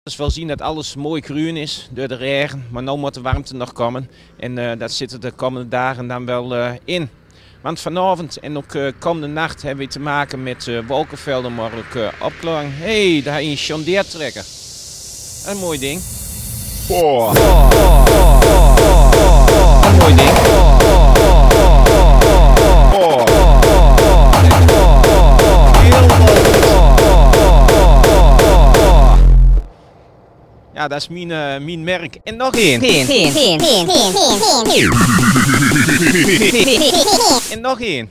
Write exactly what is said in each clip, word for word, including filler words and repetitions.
Dus wel zien dat alles mooi groen is door de regen, maar nu moet de warmte nog komen. En uh, dat zit er de komende dagen dan wel uh, in. Want vanavond en ook uh, komende nacht hebben we te maken met uh, wolkenvelden, maar ook uh, opklaring. Hé, hey, daar heb je een Jondeertrekker. Een mooi ding. Oh. Oh. Oh. Oh. Oh. Een mooi ding. Oh. Oh. Ja, dat is mijn, uh, mijn merk. En nog één. Pin, pin, pin, pin, pin, pin. En nog één.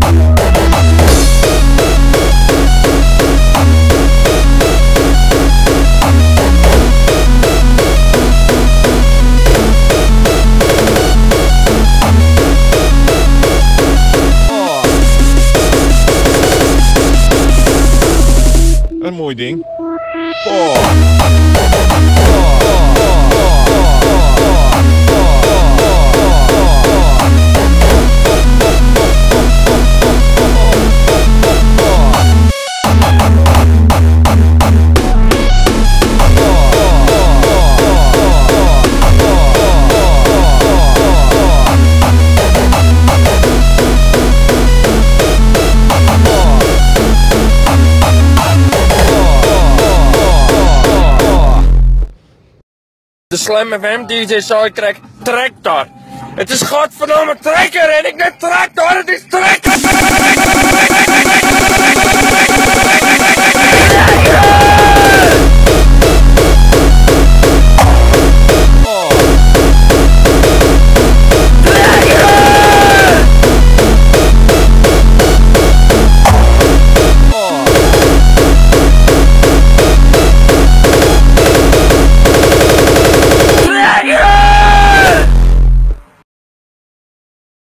Oh. Een mooi ding. Oh. De Slam F M D J Sidetrack Tractor. Het is godverdomme trekker en ik net tractor, het is trekker!